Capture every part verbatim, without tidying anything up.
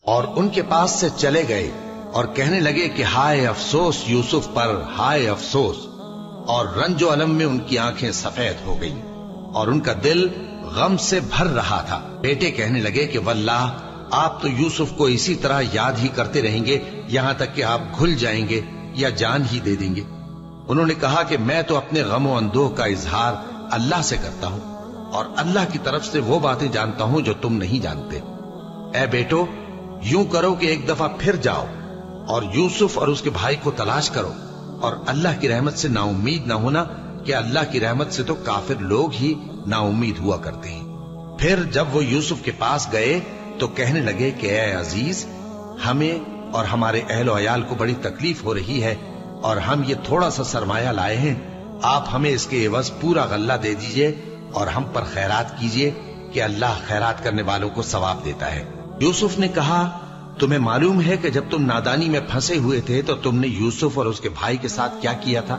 اور ان کے پاس سے چلے گئے اور کہنے لگے کہ ہائے افسوس یوسف پر، ہائے افسوس، اور رنج و الم میں ان کی آنکھیں سفید ہو گئیں اور ان کا دل غم سے بھر رہا تھا۔ بیٹے کہنے لگے کہ واللہ آپ تو یوسف کو اسی طرح یاد ہی کرتے رہیں گے یہاں تک کہ آپ گھل جائیں گے یا جان ہی دے دیں گے۔ انہوں نے کہا کہ میں تو اپنے غم و اندوہ کا اظہار اللہ سے کرتا ہوں اور اللہ کی طرف سے وہ باتیں جانتا ہوں جو تم نہیں جانتے۔ اے بیٹو، یوں کرو کہ ایک دفعہ پھر جاؤ اور یوسف اور اس کے بھائی کو تلاش کرو، اور اللہ کی رحمت سے نا امید نہ ہونا کہ اللہ کی رحمت سے تو کافر لوگ ہی نا امید ہوا کرتے ہیں۔ پھر جب وہ یوسف کے پاس گئے تو کہنے لگے کہ اے عزیز، ہمیں اور ہمارے اہل و عیال کو بڑی تکلیف ہو رہی ہے اور ہم یہ تھوڑا سا سرمایہ لائے ہیں، آپ ہمیں اس کے عوض پورا غلہ دے دیجئے اور ہم پر خیرات کیجئے کہ اللہ خیرات کرنے والوں کو ثواب دیتا ہے۔ یوسف نے کہا تمہیں معلوم ہے کہ جب تم نادانی میں پھنسے ہوئے تھے تو تم نے یوسف اور اس کے بھائی کے ساتھ کیا کیا تھا؟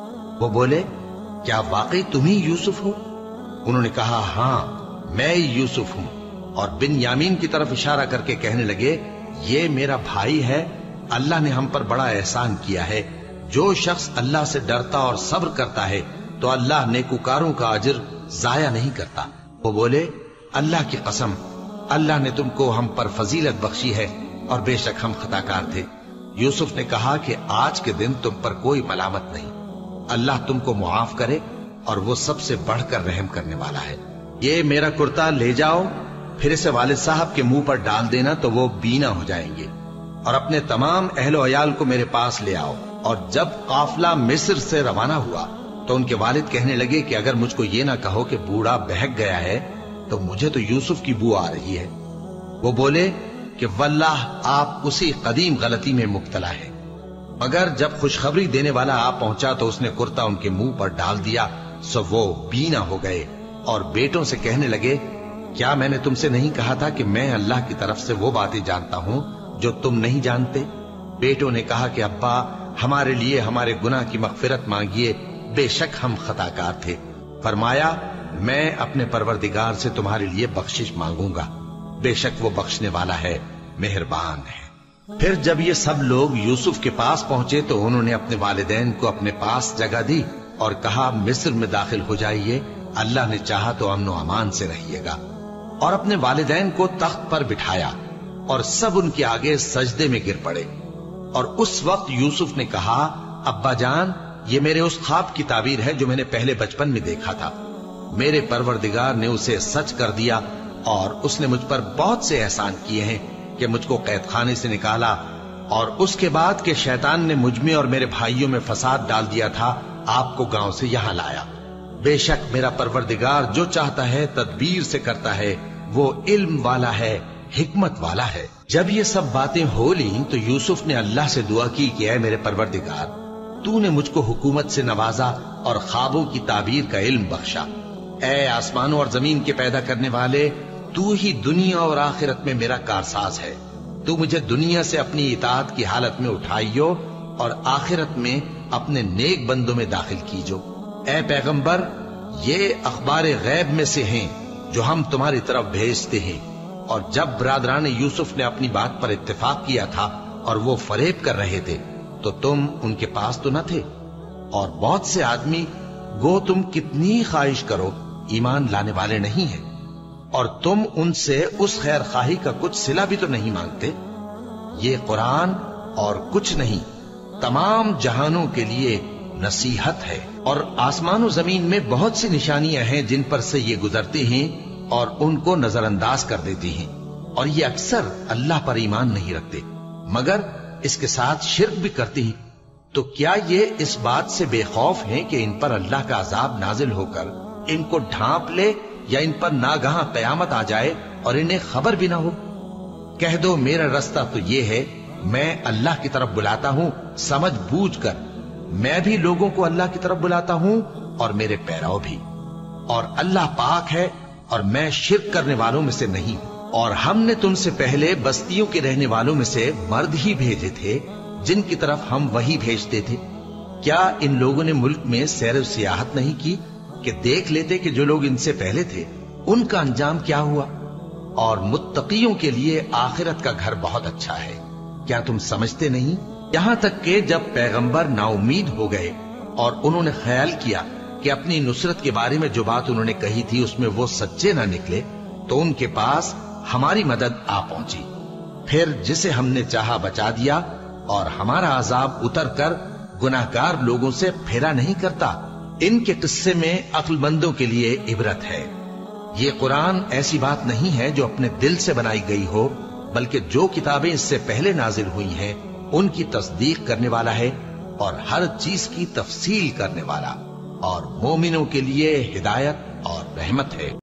وہ بولے کیا واقعی تم ہی یوسف ہو؟ انہوں نے کہا ہاں میں یوسف ہوں، اور بن یامین کی طرف اشارہ کر کے کہنے لگے یہ میرا بھائی ہے، اللہ نے ہم پر بڑا احسان کیا ہے۔ جو شخص اللہ سے ڈرتا اور صبر کرتا ہے تو اللہ نیکوکاروں کا اجر ضائع نہیں کرتا۔ وہ بولے اللہ کی قسم، اللہ نے تم کو ہم پر فضیلت بخشی ہے اور بے شک ہم خطا کار تھے۔ یوسف نے کہا کہ آج کے دن تم پر کوئی ملامت نہیں، اللہ تم کو معاف کرے اور وہ سب سے بڑھ کر رحم کرنے والا ہے۔ یہ میرا کرتا لے جاؤ، پھر اسے والد صاحب کے منہ پر ڈال دینا تو وہ بینا ہو جائیں گے، اور اپنے تمام اہل و عیال کو میرے پاس لے آؤ۔ اور جب قافلہ مصر سے روانہ ہوا تو ان کے والد کہنے لگے کہ اگر مجھ کو یہ نہ کہو کہ بوڑھا بہک گیا ہے تو مجھے تو یوسف کی بو آ رہی ہے۔ وہ بولے کہ واللہ آپ اسی قدیم غلطی میں مبتلا ہے۔ مگر جب خوشخبری دینے والا آ پہنچا تو اس نے کرتا ان کے منہ پر ڈال دیا، سو وہ بینا ہو گئے اور بیٹوں سے کہنے لگے کیا میں نے تم سے نہیں کہا تھا کہ میں اللہ کی طرف سے وہ باتیں جانتا ہوں جو تم نہیں جانتے؟ بیٹوں نے کہا کہ ابا ہمارے لیے ہمارے گناہ کی مغفرت مانگیے، بے شک ہم خطا کار تھے۔ فرمایا میں اپنے پروردگار سے تمہارے لیے بخشش مانگوں گا، بے شک وہ بخشنے والا ہے، مہربان ہے۔ پھر جب یہ سب لوگ یوسف کے پاس پہنچے تو انہوں نے اپنے والدین کو اپنے پاس جگہ دی اور کہا مصر میں داخل ہو جائیے، اللہ نے چاہا تو امن و امان سے رہیے گا، اور اپنے والدین کو تخت پر بٹھایا اور سب ان کے آگے سجدے میں گر پڑے۔ اور اس وقت یوسف نے کہا ابا جان، یہ میرے اس خواب کی تعبیر ہے جو میں نے پہلے بچپن میں دیکھا تھا، میرے پروردگار نے اسے سچ کر دیا اور اس نے مجھ پر بہت سے احسان کیے ہیں کہ مجھ کو قید خانے سے نکالا، اور اس کے بعد کہ شیطان نے مجھ میں اور میرے بھائیوں میں فساد ڈال دیا تھا آپ کو گاؤں سے یہاں لایا۔ بے شک میرا پروردگار جو چاہتا ہے تدبیر سے کرتا ہے، وہ علم والا ہے، حکمت والا ہے۔ جب یہ سب باتیں ہو لیں تو یوسف نے اللہ سے دعا کی کہ اے میرے پروردگار، تو نے مجھ کو حکومت سے نوازا اور خوابوں کی تعبیر کا علم بخشا۔ اے آسمانوں اور زمین کے پیدا کرنے والے، تو ہی دنیا اور آخرت میں میرا کارساز ہے، تو مجھے دنیا سے اپنی اطاعت کی حالت میں اٹھائیو اور آخرت میں اپنے نیک بندوں میں داخل کیجو۔ اے پیغمبر، یہ اخبار غیب میں سے ہیں جو ہم تمہاری طرف بھیجتے ہیں، اور جب برادران یوسف نے اپنی بات پر اتفاق کیا تھا اور وہ فریب کر رہے تھے تو تم ان کے پاس تو نہ تھے، اور بہت سے آدمی گو تم کتنی خواہش کرو ایمان لانے والے نہیں ہیں، اور تم ان سے اس خیر خواہی کا کچھ صلہ بھی تو نہیں مانگتے۔ یہ قرآن اور کچھ نہیں تمام جہانوں کے لیے نصیحت ہے، اور آسمان و زمین میں بہت سی نشانیاں ہیں جن پر سے یہ گزرتے ہیں اور ان کو نظر انداز کر دیتے ہیں، اور یہ اکثر اللہ پر ایمان نہیں رکھتے مگر اس کے ساتھ شرک بھی کرتے ہیں۔ تو کیا یہ اس بات سے بے خوف ہیں کہ ان پر اللہ کا عذاب نازل ہو کر ان کو ڈھانپ لے، یا ان پر ناگہاں قیامت آ جائے اور انہیں خبر بھی نہ ہو؟ کہہ دو میرا رستہ تو یہ ہے، میں اللہ کی طرف بلاتا ہوں سمجھ بوجھ کر، میں بھی لوگوں کو اللہ کی طرف بلاتا ہوں اور میرے پیرو بھی، اور اللہ پاک ہے اور میں شرک کرنے والوں میں سے نہیں ہوں۔ اور ہم نے تم سے پہلے بستیوں کے رہنے والوں میں سے مرد ہی بھیجے تھے جن کی طرف ہم وہی بھیجتے تھے۔ کیا ان لوگوں نے ملک میں سیر و سیاحت نہیں کی کہ دیکھ لیتے کہ جو لوگ ان سے پہلے تھے ان کا انجام کیا ہوا؟ اور متقیوں کے لیے آخرت کا گھر بہت اچھا ہے۔ کیا تم سمجھتے نہیں؟ یہاں تک کہ جب پیغمبر نا امید ہو گئے اور انہوں نے خیال کیا کہ اپنی نصرت کے بارے میں جو بات انہوں نے کہی تھی اس میں وہ سچے نہ نکلے، تو ان کے پاس ہماری مدد آ پہنچی۔ پھر جسے ہم نے چاہا بچا دیا، اور ہمارا عذاب اتر کر گناہگار لوگوں سے پھیرا نہیں کرتا۔ ان کے قصے میں عقل مندوں کے لیے عبرت ہے۔ یہ قرآن ایسی بات نہیں ہے جو اپنے دل سے بنائی گئی ہو، بلکہ جو کتابیں اس سے پہلے نازل ہوئی ہیں ان کی تصدیق کرنے والا ہے اور ہر چیز کی تفصیل کرنے والا، اور مومنوں کے لیے ہدایت اور رحمت ہے۔